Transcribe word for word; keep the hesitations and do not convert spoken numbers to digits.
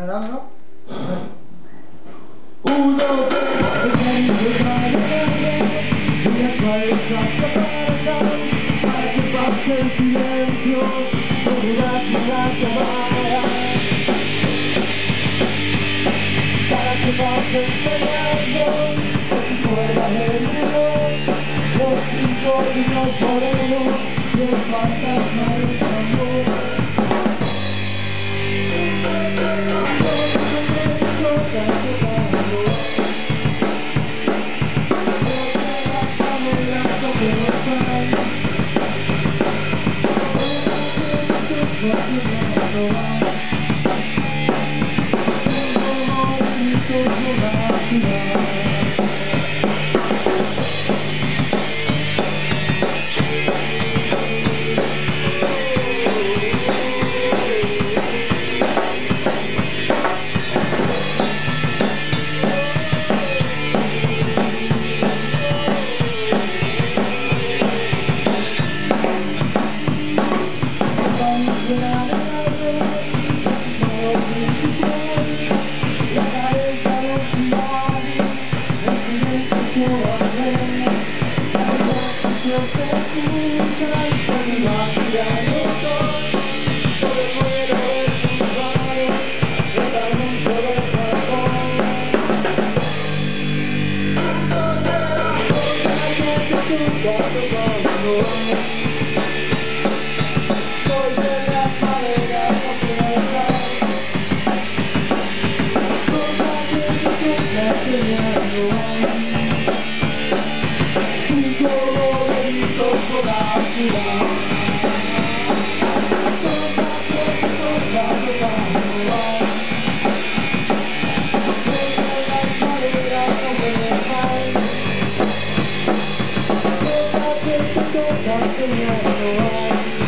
¿no? Uno, tres, y las falsas se apartan para que pase el silencio, dormirás en la llamada, para que pasen soñando, como si fuera de ilusión, los cinco niños morenos y el fantasma del tambor. Se escuchan, pues imaginar el sol sobre el vuelo de sus manos, los anuncios del balcón. Donde la gente tú cuando cuando soy de la fábrica completa, con la gente tú me enseñando. Cinco modelitos por la ciudad, toca, toca, toca, toca, se echan las maderas donde están, toca, toca, toca, señor.